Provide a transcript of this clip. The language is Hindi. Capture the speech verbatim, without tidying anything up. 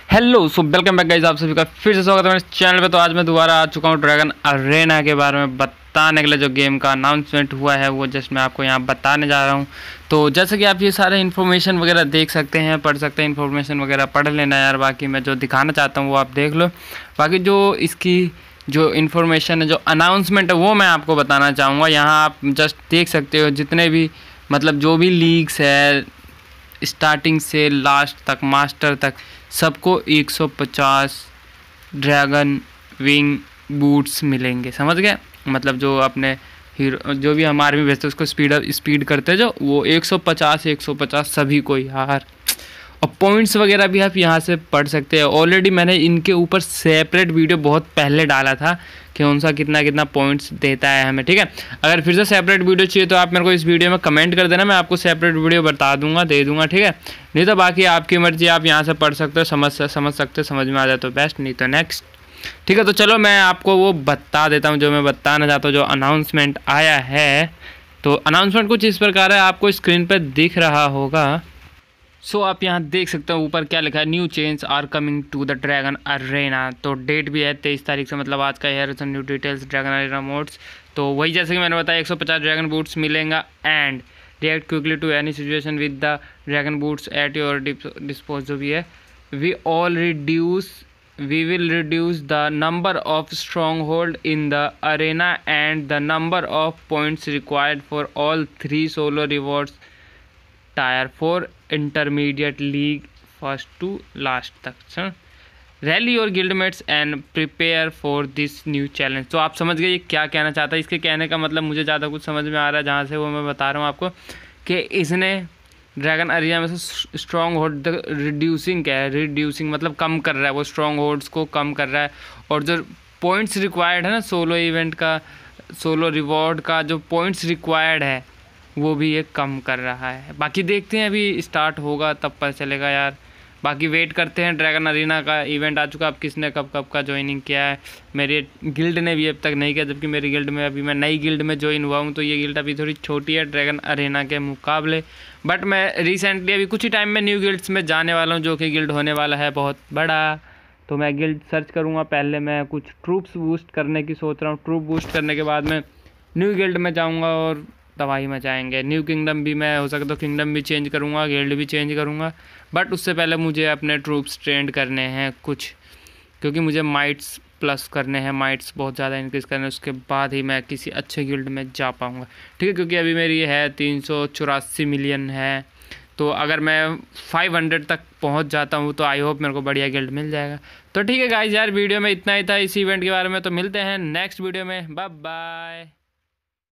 Hello so welcome back guys, आप सभी का फिर से स्वागत है मेरे चैनल पे। तो आज मैं दोबारा आ चुका हूँ ड्रैगन अरेना के बारे में बताने के लिए। जो गेम का अनाउंसमेंट हुआ है वो जस्ट मैं आपको यहाँ बताने जा रहा हूँ। तो जैसे कि आप ये सारे इन्फॉर्मेशन वगैरह देख सकते हैं, पढ़ सकते हैं, इन्फॉर्मेशन वगैरह पढ़ लेना यार। बाकी मैं जो दिखाना चाहता हूँ वो आप देख लो। बाकी जो इसकी जो इन्फॉर्मेशन है, जो अनाउंसमेंट है, वो मैं आपको बताना चाहूँगा। यहाँ आप जस्ट देख सकते हो जितने भी मतलब जो भी लीग्स है स्टार्टिंग से लास्ट तक, मास्टर तक, सबको एक सौ पचास ड्रैगन विंग बूट्स मिलेंगे। समझ गए? मतलब जो अपने हीरो जो भी हम आर्मी भेजते हैं उसको स्पीड स्पीड करते जो वो एक सौ पचास एक सौ पचास सभी को यार। और पॉइंट्स वगैरह भी आप यहाँ से पढ़ सकते हैं। ऑलरेडी मैंने इनके ऊपर सेपरेट वीडियो बहुत पहले डाला था कि कौन सा कितना कितना पॉइंट्स देता है हमें। ठीक है, अगर फिर से सेपरेट वीडियो चाहिए तो आप मेरे को इस वीडियो में कमेंट कर देना, मैं आपको सेपरेट वीडियो बता दूंगा, दे दूंगा। ठीक है, नहीं तो बाकी आपकी मर्जी, आप यहाँ से पढ़ सकते हो, समझ समझ सकते हो, समझ में आ जाए तो बेस्ट, नहीं तो नेक्स्ट। ठीक है, तो चलो मैं आपको वो बता देता हूँ जो मैं बताना चाहता हूँ। जो अनाउंसमेंट आया है, तो अनाउंसमेंट कुछ इस प्रकार है, आपको स्क्रीन पर दिख रहा होगा। सो so, आप यहाँ देख सकते हो ऊपर क्या लिखा है, new change are coming to the dragon arena. तो डेट भी है तेईस तारीख से, मतलब आज का है new details dragon arena modes. तो वही जैसे कि मैंने बताया एक सौ पचास ड्रैगन बूट्स मिलेगा and react quickly to any situation with the dragon boots at your dispose. जो भी है, we all reduce we will reduce the number of stronghold in the Arena and the number of points required for all three solo rewards tier for intermediate league first to last तक। रैली और guildmates and prepare for this new challenge. तो आप समझ गए ये क्या कहना चाहता है। इसके कहने का मतलब मुझे ज़्यादा कुछ समझ में आ रहा है जहाँ से वो मैं बता रहा हूँ आपको कि इसने ड्रैगन अरेना में से स्ट्रॉन्ग होल्ड रिड्यूसिंग क्या है, रिड्यूसिंग मतलब कम कर रहा है, वो स्ट्रॉन्ग होल्ड्स को कम कर रहा है। और जो पॉइंट्स रिक्वायर्ड है ना सोलो इवेंट का, सोलो रिवॉर्ड का जो पॉइंट्स रिक्वायर्ड है वो भी ये कम कर रहा है। बाकी देखते हैं, अभी स्टार्ट होगा तब पता चलेगा यार। बाकी वेट करते हैं। ड्रैगन अरेना का इवेंट आ चुका, अब किसने कब कब का ज्वाइनिंग किया है। मेरे गिल्ड ने भी अब तक नहीं किया, जबकि मेरी गिल्ड में अभी मैं नई गिल्ड में ज्वाइन हुआ हूँ। तो ये गिल्ड अभी थोड़ी छोटी है ड्रैगन अरेना के मुकाबले, बट मैं रिसेंटली अभी कुछ ही टाइम में न्यू गिल्ड्स में जाने वाला हूँ, जो कि गिल्ड होने वाला है बहुत बड़ा। तो मैं गिल्ड सर्च करूँगा। पहले मैं कुछ ट्रूप्स बूस्ट करने की सोच रहा हूँ। ट्रूप बूस्ट करने के बाद मैं न्यू गिल्ड में जाऊँगा और तबाही मचाएंगे। न्यू किंगडम भी मैं हो सके तो किंगडम भी चेंज करूँगा, गिल्ड भी चेंज करूँगा, बट उससे पहले मुझे अपने ट्रूप्स ट्रेंड करने हैं कुछ, क्योंकि मुझे माइट्स प्लस करने हैं, माइट्स बहुत ज़्यादा इंक्रीज़ करने हैं। उसके बाद ही मैं किसी अच्छे गिल्ड में जा पाऊँगा। ठीक है, क्योंकि अभी मेरी है तीन सौ चौरासी मिलियन है। तो अगर मैं पाँच सौ तक पहुंच जाता हूं तो आई होप मेरे को बढ़िया गिल्ड मिल जाएगा। तो ठीक है गाइस यार, वीडियो में इतना ही था इस इवेंट के बारे में। तो मिलते हैं नेक्स्ट वीडियो में, बाय बाय।